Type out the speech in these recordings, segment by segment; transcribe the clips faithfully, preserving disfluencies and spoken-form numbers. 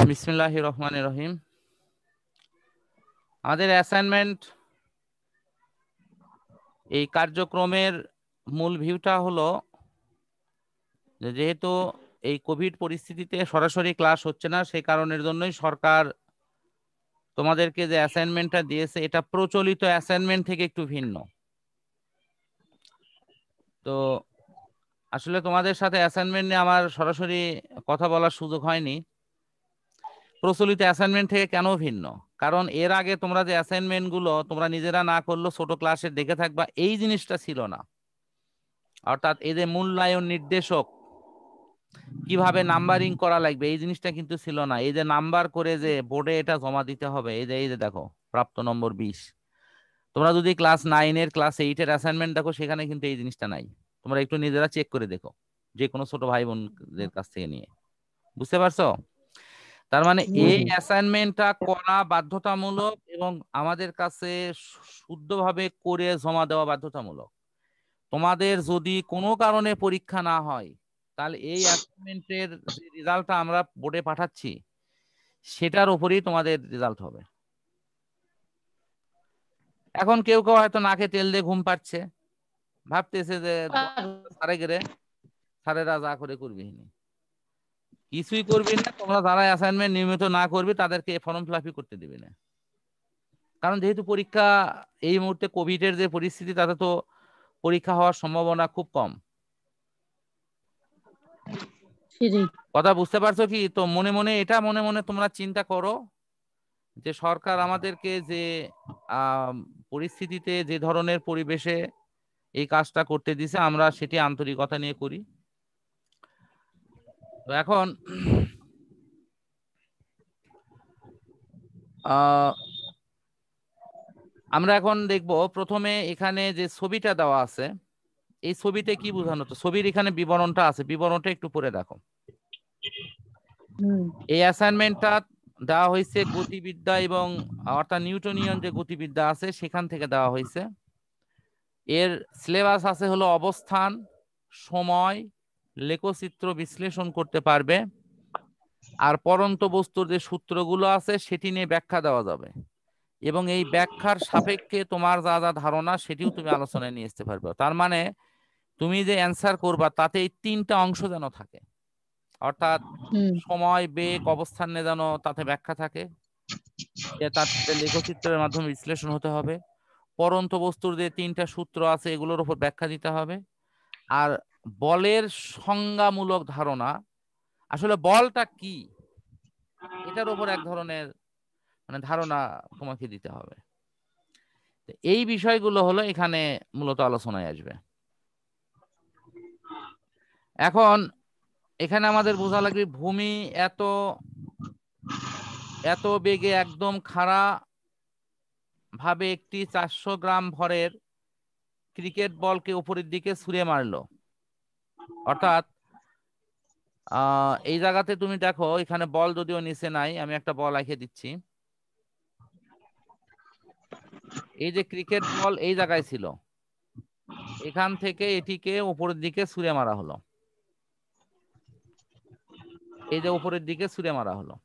বিসমিল্লাহির রহমানির রহিম। আমাদের অ্যাসাইনমেন্ট এই কার্যক্রমের মূল ভিউটা হলো যে যেহেতু এই কোভিড পরিস্থিতিতে সরাসরি ক্লাস হচ্ছে না, সেই কারণের জন্যই সরকার তোমাদেরকে যে অ্যাসাইনমেন্টটা দিয়েছে এটা প্রচলিত অ্যাসাইনমেন্ট থেকে একটু ভিন্ন। তো আসলে তোমাদের সাথে অ্যাসাইনমেন্ট নিয়ে আমার সরাসরি কথা বলার সুযোগ হয়নি। প্রচলিত অ্যাসাইনমেন্ট থেকে কেন ভিন্ন? কারণ এর আগে তোমরা যে অ্যাসাইনমেন্ট গুলো তোমরা নিজেরা না করলো ছোট ক্লাসে দেখে থাকবা, এই জিনিসটা ছিল না। অর্থাৎ এই যে মূল্যায়ন নির্দেশক কিভাবে নাম্বারিং করা লাগবে এই জিনিসটা কিন্তু ছিল না। এই যে নাম্বার করে যে বোর্ডে এটা জমা দিতে হবে, এই যে এই যে দেখো প্রাপ্ত নম্বর বিশ। তোমরা যদি ক্লাস নাইনের ক্লাস এইটের অ্যাসাইনমেন্ট দেখো সেখানে কিন্তু এই জিনিসটা নাই। তোমরা একটু নিজেরা চেক করে দেখো, যে কোনো ছোট ভাই বোনদের কাছ থেকে নিয়ে। বুঝতে পারছো? তার মানে এই অ্যাসাইনমেন্টটা করা বাধ্যতামূলক এবং আমাদের কাছে শুদ্ধভাবে করে জমা দেওয়া বাধ্যতামূলক। তোমাদের যদি কোনো কারণে পরীক্ষা না হয় তাহলে এই অ্যাসাইনমেন্টের যে রেজাল্টটা আমরা বোর্ডে পাঠাচ্ছি সেটার উপরেই তোমাদের রেজাল্ট হবে। এখন কেউ কেউ হয়তো নাকে তেল দিয়ে ঘুম পাচ্ছে, ভাবতেছে যে সারে গেলে স্যারেরা যা করে করবি, কিছুই করবি না। তোমরা যারা অ্যাসাইনমেন্ট নিয়মিত না করবে তাদেরকে ফর্ম ফিল আপই করতে দিবে না। কারণ যেহেতু পরীক্ষা এই মুহূর্তে কোভিডের যে পরিস্থিতি, তাতে তো পরীক্ষা হওয়ার সম্ভাবনা খুব কম। কথা বুঝতে পারছো কি? তো মনে মনে এটা মনে মনে তোমরা চিন্তা করো যে সরকার আমাদেরকে যে আহ পরিস্থিতিতে যে ধরনের পরিবেশে এই কাজটা করতে দিছে আমরা সেটি আন্তরিকতা নিয়ে করি। তো এখন আহ আমরা এখন দেখব প্রথমে এখানে যে ছবিটা দেওয়া আছে এই ছবিতে কি বোঝানো হচ্ছে। ছবির এখানে বিবরণটা আছে, বিবরণটা একটু পড়ে দেখো। এই অ্যাসাইনমেন্টটা দেওয়া হয়েছে গতিবিদ্যা এবং অর্থাৎ নিউটনিয়ান যে গতিবিদ্যা আছে সেখান থেকে দেওয়া হয়েছে। এর সিলেবাস আছে হলো অবস্থান, সময়, লেখচিত্র বিশ্লেষণ করতে পারবে, আর পরন্ত বস্তুর যে সূত্রগুলো আছে সেটি নিয়ে ব্যাখ্যা দেওয়া যাবে এবং এই ব্যাখ্যার সাপেক্ষে তোমার যা যা ধারণা সেটিও তুমি আলোচনায় নিয়ে আসতে পারবে। তার মানে তুমি যে অ্যান্সার করবা তাতে এই তিনটা অংশ যেন থাকে, অর্থাৎ সময়, বেগ, অবস্থান নিয়ে যেন তাতে ব্যাখ্যা থাকে, তার সাথে লেখচিত্রের মাধ্যমে বিশ্লেষণ হতে হবে, পরন্ত বস্তুর যে তিনটা সূত্র আছে এগুলোর উপর ব্যাখ্যা দিতে হবে, আর বলের সংজ্ঞামূলক ধারণা, আসলে বলটা কি এটার উপর এক ধরনের মানে ধারণা তোমাকে দিতে হবে। এই বিষয়গুলো হলো এখানে মূলত আলোচনায় আসবে। এখন এখানে আমাদের বোঝা লাগবে ভূমি এত এত বেগে একদম খাড়া ভাবে একটি চারশো গ্রাম ভরের ক্রিকেট বলকে উপরের দিকে ছুঁড়ে মারলো। অর্থাৎ আহ এই জায়গাতে তুমি দেখো এখানে বল যদিও নিচে নাই, আমি একটা বল এঁকে দিচ্ছি। এই যে ক্রিকেট বল এই জায়গায় ছিল, এখান থেকে এটিকে উপরের দিকে ছুঁড়ে মারা হলো। এই যে উপরের দিকে ছুঁড়ে মারা হলো,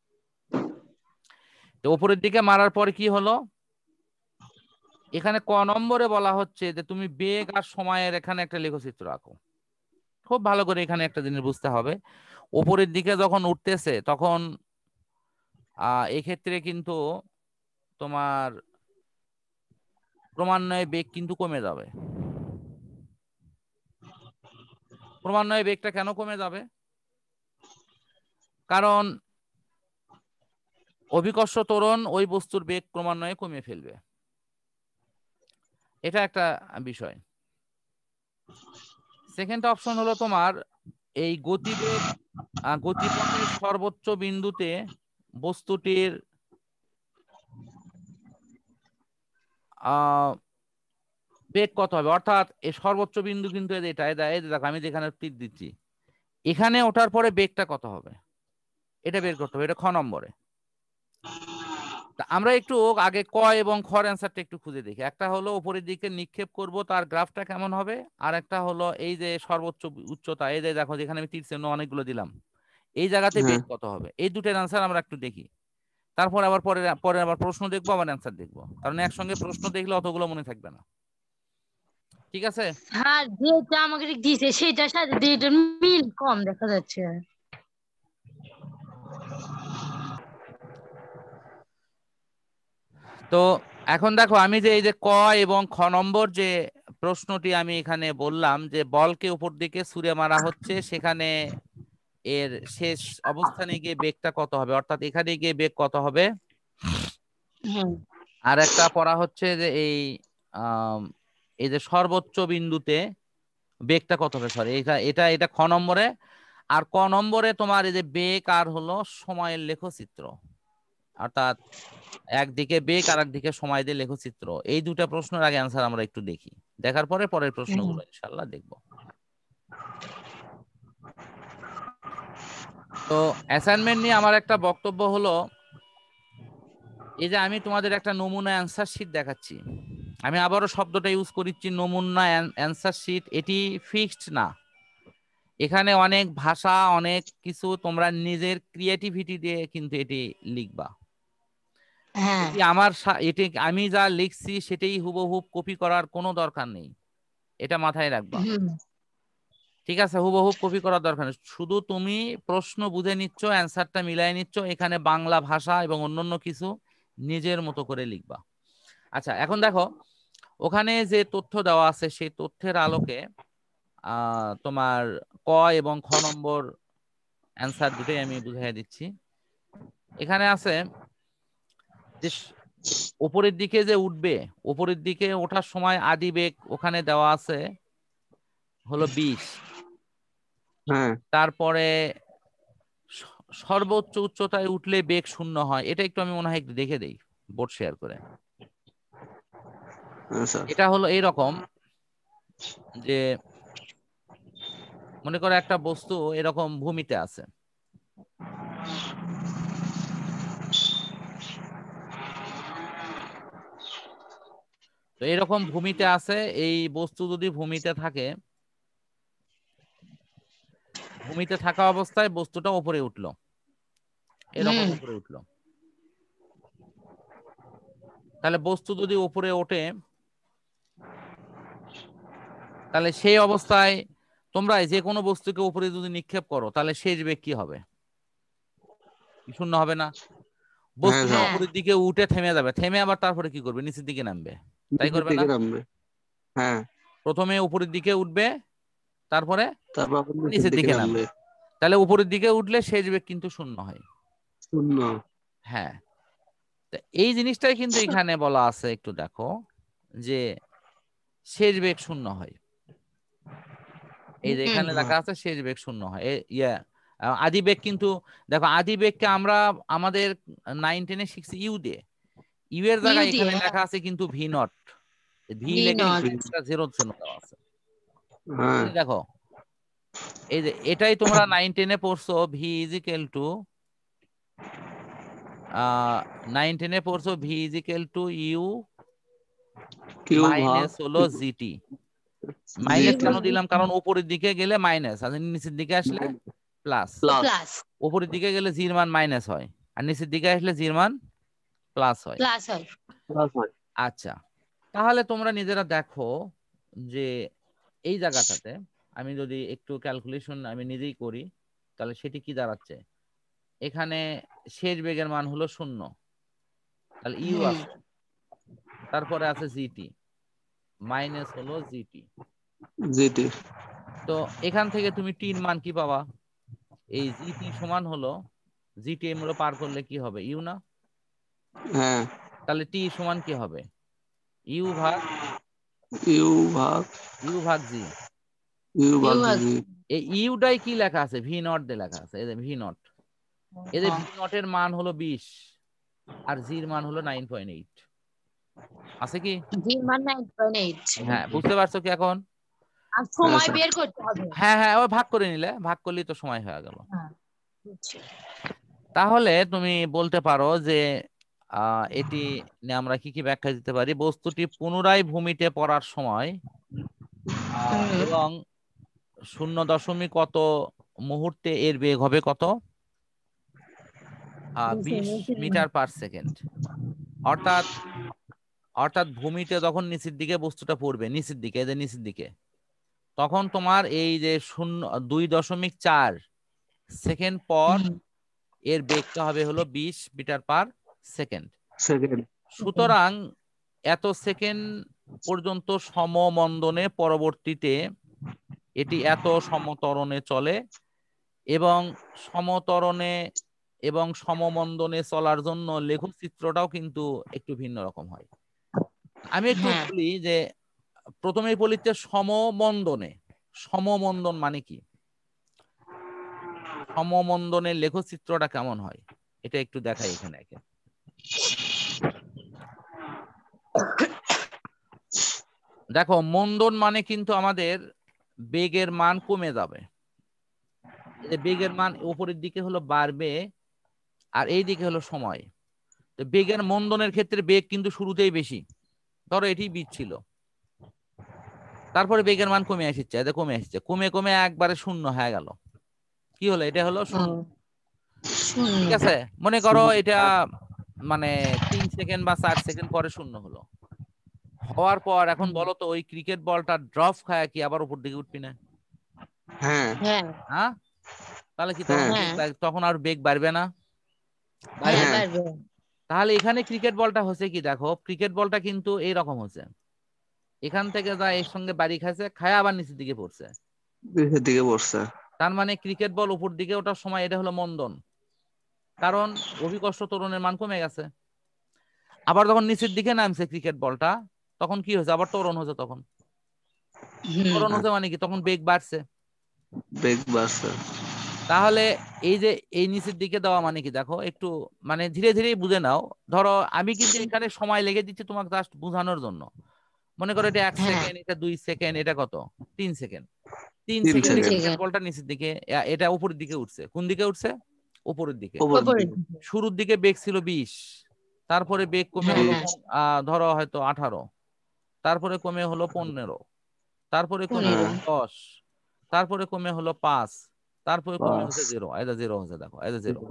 তো উপরের দিকে মারার পর কি হলো, এখানে ক নম্বরে বলা হচ্ছে যে তুমি বেগ আর সময়ের এখানে একটা লেখচিত্র আঁকো। খুব ভালো করে এখানে একটা জিনিস বুঝতে হবে, উপরের দিকে যখন উঠতেছে তখন আহ এক্ষেত্রে কিন্তু তোমার ক্রমান্বয়ে বেগ কিন্তু কমে যাবে। ক্রমান্বয়ে বেগটা কেন কমে যাবে? কারণ অভিকর্ষ ত্বরণ ওই বস্তুর বেগ ক্রমান্বয়ে কমিয়ে ফেলবে, এটা একটা বিষয়। সেকেন্ড অপশন হলো তোমার এই গতিবেগ, গতিপথের সর্বোচ্চ বিন্দুতে বস্তুটির আহ বেগ কত হবে, অর্থাৎ এই সর্বোচ্চ বিন্দু কিন্তু এটা এই দেখো আমি যেখানে তীর দিচ্ছি এখানে ওঠার পরে বেগটা কত হবে এটা বের করতে হবে, এটা খ নম্বরে। আমরা একটু আগে ক এবং খর অ্যান্সারটা একটু খুঁজে দেখি। একটা হলো উপরের দিকে নিক্ষেপ করব তার গ্রাফটা কেমন হবে, আর একটা হলো এই যে সর্বোচ্চ উচ্চতা, এই যে দেখো যেখানে আমি তীর চিহ্ন অনেকগুলো দিলাম এই জায়গাতে হ্যাঁ। বেগ কত হবে, এই দুটোর অ্যান্সার আমরা একটু দেখি, তারপর আবার পরে পরে আবার প্রশ্ন দেখবো, আবার অ্যান্সার দেখবো, কারণ একসঙ্গে প্রশ্ন দেখলে অতগুলো মনে থাকবে না। ঠিক আছে, হ্যাঁ যেটা আমাকে দিয়েছে সেটার সাথে এটার মিল কম দেখা যাচ্ছে। তো এখন দেখো আমি যে এই যে ক এবং খ নম্বর যে প্রশ্নটি আমি এখানে বললাম যে বলকে উপর দিকে ছুঁড়ে মারা হচ্ছে, সেখানে এর শেষ অবস্থানে গিয়ে বেগটা কত হবে, অর্থাৎ এখানে গিয়ে বেগ কত হবে। আর একটা পড়া হচ্ছে যে এই আহ এই যে সর্বোচ্চ বিন্দুতে বেগটা কত হবে, সরি এটা এটা এটা খ নম্বরে। আর ক নম্বরে তোমার এই যে বেগ আর হলো সময়ের লেখচিত্র, অর্থাৎ একদিকে বেগ আর একদিকে সময় দিয়ে লেখচিত্র। এই দুটা প্রশ্নের আগে অ্যান্সার আমরা একটু দেখি, দেখার পরে পরের প্রশ্নগুলো ইনশাআল্লাহ দেখবো। তো অ্যাসাইনমেন্ট নিয়ে আমার একটা বক্তব্য হলো, এই যে আমি তোমাদের একটা নমুনা অ্যান্সার শিট দেখাচ্ছি, আমি আবারও শব্দটা ইউজ করেছি নমুনা অ্যান্সার শিট, এটি ফিক্সড না, এখানে অনেক ভাষা অনেক কিছু তোমরা নিজের ক্রিয়েটিভিটি দিয়ে কিন্তু এটি লিখবা। এটি আমার এটি আমি যা লিখছি সেটাই হুবহুব কপি করার কোনো দরকার নেই, এটা মাথায় রাখবা। ঠিক আছে, হুবহুব কপি করার দরকার নেই, শুধু তুমি প্রশ্ন বুঝে নিচ্ছ, অ্যান্সারটা মিলাই নিচ্ছ, এখানে বাংলা ভাষা এবং অন্যান্য কিছু নিজের মতো করে লিখবা। আচ্ছা এখন দেখো ওখানে যে তথ্য দেওয়া আছে সেই তথ্যের আলোকে আহ তোমার ক এবং খ নম্বর অ্যান্সার দুটোই আমি বুঝিয়ে দিচ্ছি। এখানে আছে যে উপরের দিকে যে উঠবে, উপরের দিকে ওঠার সময় আদি বেগ ওখানে দেওয়া আছে হলো বিশ, তারপরে সর্বোচ্চ উচ্চতায় উঠলে বেগ শূন্য হয়, এটা একটু আমি মনে হয় একটু দেখে দেই বোর্ড শেয়ার করে। এটা হলো এইরকম যে মনে করো একটা বস্তু এরকম ভূমিতে আছে, তো এরকম ভূমিতে আছে, এই বস্তু যদি ভূমিতে থাকে, ভূমিতে থাকা অবস্থায় বস্তুটা উপরে উঠলো, এরকম উপরে উঠলো, তাহলে বস্তু যদি উপরে ওঠে তাহলে সেই অবস্থায় তোমরা যে কোনো বস্তুকে উপরে যদি নিক্ষেপ করো তাহলে শেষ বেগ কি হবে, শূন্য হবে না? বস্তুটা উপরের দিকে উঠে থেমে যাবে, থেমে আবার তারপরে কি করবে, নিচের দিকে নামবে, তাই করবে না? প্রথমে উপরের দিকে উঠবে, তারপরে নিচের দিকে নামবে, তাহলে উপরের দিকে উঠলে শেষ বেগ কিন্তু শূন্য হয়। শূন্য, হ্যাঁ। এই জিনিসটাই কিন্তু এখানে বলা আছে, একটু দেখো যে শেষ বেগ শূন্য হয়, এই যে এখানে লেখা আছে শেষ বেগ শূন্য হয়। ইয়া আদি বেগ কিন্তু দেখো, আদি বেগকে আমরা আমাদের নাইন টেনে শিখছি ইউ দিয়ে, ইউ এর জায়গায় এখানে লেখা আছে কিন্তু ভি নট, ভি লেখে জিরো শূন্য দেওয়া আছে। দেখো এই যে এটাই তোমরা নাইন টেনে পড়ছো, V is equal to nine টেনে পড়ছো V is equal to U minus হলো জিটি। মাইনাস কেন দিলাম, কারণ উপরের দিকে গেলে মাইনাস আর নিচের দিকে আসলে প্লাস, উপরের দিকে গেলে জির মান মাইনাস হয় আর নিচের দিকে আসলে জির মান প্লাস হয়। আচ্ছা তাহলে তোমরা নিজেরা দেখো যে এই জায়গাটাতে আমি যদি একটু ক্যালকুলেশন আমি নিজেই করি তাহলে সেটি কি দাঁড়াচ্ছে, এখানে শেষ বেগের মান হলো শূন্য, তাহলে ইউ আছে, তারপরে আছে জিটি মাইনাস হলো জিটি জিটি, তো এখান থেকে তুমি টির মান কি পাবা, এই জিটি সমান হলো জিটি এমগুলো পার করলে কি হবে, ইউ না? হ্যাঁ, তাহলে টি সমান কি হবে, ইউ ভাগ ইউ ভাগ ইউ ভাগ জি, ইউ ভাগ জি। এই ইউটাই কি লেখা আছে, ভি নট দিয়ে লেখা আছে, এই যে ভি নট, এই যে ভি নট এর মান হলো বিশ আর জির মান হলো নাইন পয়েন্ট এইট, আছে কি? জির মান নাইন পয়েন্ট এইট। হ্যাঁ বুঝতে পারছো কি এখন? আর সময় বের করতে হবে, হ্যাঁ হ্যাঁ ওই ভাগ করে নিলে, ভাগ করলেই তো সময় হয়ে গেল। তাহলে তুমি বলতে পারো যে আহ এটি আমরা কি কি ব্যাখ্যা দিতে পারি, বস্তুটি পুনরায় ভূমিতে পড়ার সময় এবং শূন্য দশমিক কত মুহূর্তে এর বেগ হবে কত? বিশ মিটার পার সেকেন্ড। অর্থাৎ অর্থাৎ ভূমিতে যখন নিচের দিকে বস্তুটা পড়বে, নিচের দিকে, এই যে নিচের দিকে, তখন তোমার এই যে শূন্য দুই দশমিক চার সেকেন্ড পর এর বেগটা হবে হলো বিশ মিটার পার সেকেন্ড। সুতরাং এত সেকেন্ড পর্যন্ত সমমন্দনে পরবর্তীতে এটি এত সমত্বরণে চলে এবং সমত্বরণে এবং সমমন্দনে চলার জন্য লেখচিত্রটাও কিন্তু একটু ভিন্ন রকম হয়। আমি একটু বলি যে প্রথমেই বলি যে সমমন্দনে, সমমন্দন মানে কি, সমমন্দনের লেখচিত্রটা কেমন হয় এটা একটু দেখাই এখানে। দেখো, মন্দন মানে কিন্তু আমাদের বেগের মান কমে যাবে। বেগের মান উপরের দিকে হলো বাড়বে আর এই দিকে হলো সময়। তো বেগের মন্দনের ক্ষেত্রে বেগ কিন্তু শুরুতেই বেশি, ধরো এটি বিশ ছিল, তারপরে বেগের মান কমে আসছে, এটা কমে আসছে, কমে কমে একবারে শূন্য হয়ে গেল। কি হলো? এটা হলো শূন্য। ঠিক আছে, মনে করো এটা মানে তিন সেকেন্ড বা চার সেকেন্ড পরে শূন্য হলো। হওয়ার পর এখন বলো তো ওই ক্রিকেট বলটা ড্রপ খায় কি আবার উপর দিকে উঠবি না? হ্যাঁ হ্যাঁ, তাহলে কি তখন তখন আর বেগ বাড়বে না? তাহলে এখানে ক্রিকেট বলটা হচ্ছে কি, দেখো ক্রিকেট বলটা কিন্তু এইরকম হচ্ছে, এখান থেকে যা এর সঙ্গে বাড়ি খাইছে, খায় আবার নিচের দিকে পড়ছে, নিচের দিকে পড়ছে। তার মানে ক্রিকেট বল উপর দিকে ওঠার সময় এটা হলো মন্দন, কারণ অভিকর্ষ ত্বরণের মান কমে গেছে। আবার যখন নিচের দিকে নামছে ক্রিকেট বলটা, তখন কি হয়েছে? আবার ত্বরণ হচ্ছে। তখন ত্বরণ হচ্ছে মানে কি, তখন বেগ বাড়ছে। বেগ বাড়ছে। তাহলে এই যে এই নিচের দিকে দেওয়া মানে কি, দেখো একটু মানে ধীরে ধীরে বুঝে নাও। ধরো আমি কিন্তু এখানে সময় লেগে দিচ্ছি তোমাকে জাস্ট বোঝানোর জন্য। মনে করো এটা এক সেকেন্ড, এটা দুই সেকেন্ড, এটা কত? তিন সেকেন্ড। তিন সেকেন্ড বলটা নিচের দিকে, এটা উপরের দিকে উঠছে। কোন দিকে উঠছে? উপরের দিকে। শুরুর দিকে বেগ ছিল বিশ, তারপরে বেগ কমে হলো আহ ধরো হয়তো আঠারো, তারপরে কমে হলো পনেরো, তারপরে কমে হলো দশ, তারপরে কমে হলো পাঁচ, তারপরে কমে হচ্ছে জিরো। এটা জিরো হচ্ছে, দেখো এটা জিরো।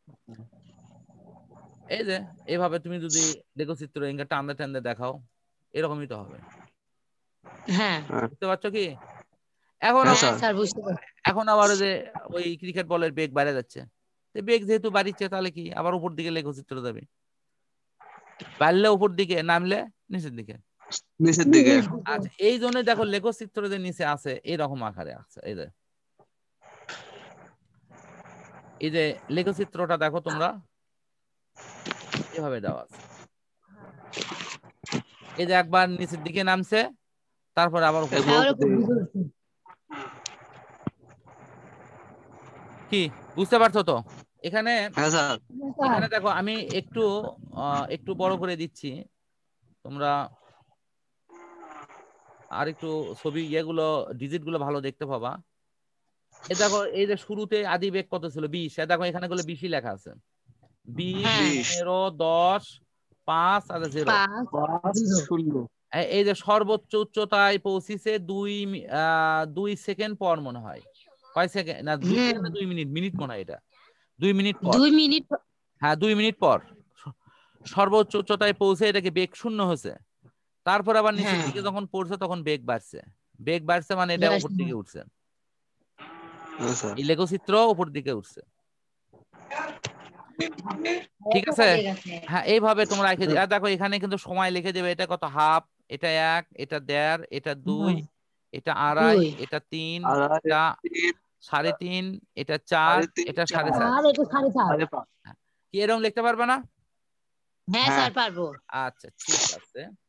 এই যে এইভাবে তুমি যদি লেখচিত্র এঙ্গে টানতে টানতে দেখাও, এরকমই তো হবে। হ্যাঁ, বুঝতে পারছো কি? এখন এখন আবার যে ওই ক্রিকেট বলের বেগ বেড়ে যাচ্ছে, বেগ যেহেতু বাড়িচ্ছে, তাহলে কি আবার উপর দিকে লেখচিত্র যাবে, বাড়লে উপর দিকে, নামলে নিচের দিকে, নিচের দিকে। আচ্ছা, এই জন্য দেখো লেখচিত্র যে নিচে আছে এইরকম আকারে আছে। এই যে এই যে লেখচিত্রটা দেখো তোমরা, এভাবে দেওয়া আছে। এই যে একবার নিচের দিকে নামছে, তারপর আবার কি, বুঝতে পারছো তো? এখানে এখানে দেখো আমি একটু একটু বড় করে দিচ্ছি, তোমরা আর একটু ছবি ইয়েগুলো ডিজিট গুলো ভালো দেখতে পাবা। এই দেখো, এই যে শুরুতে আদি বেগ কত ছিল? বিশ। দেখো এখানে গুলো বিশই লেখা আছে, বিশ, পনেরো, দশ, পাঁচ আর জিরো। এই যে সর্বোচ্চ উচ্চতায় পৌঁছিছে দুই আহ দুই সেকেন্ড পর মনে হয়। কয় সেকেন্ড? না দুই সেকেন্ড, দুই মিনিট, মিনিট মনে হয় এটা। দুই মিনিট পর, দুই মিনিট হ্যাঁ দুই মিনিট পর সর্বোচ্চ উচ্চতায় পৌঁছে এটাকে বেগ শূন্য হয়েছে। তারপর আবার নিচের দিকে যখন পড়ছে তখন বেগ বাড়ছে। বেগ বাড়ছে মানে এটা উপর দিকে উঠছে, এই লেখচিত্র উপর দিকে উঠছে। ঠিক আছে, হ্যাঁ এইভাবে তোমরা রেখে দিবে। আর দেখো এখানে কিন্তু সময় লিখে দেবে, এটা কত? হাফ, এটা এক, এটা দেড়, এটা দুই, এটা আড়াই, এটা তিন, এটা সাড়ে তিন, এটা চার, এটা সাড়ে চার। কি এরকম লিখতে পারবে না? হ্যাঁ স্যার পারবো। আচ্ছা ঠিক আছে।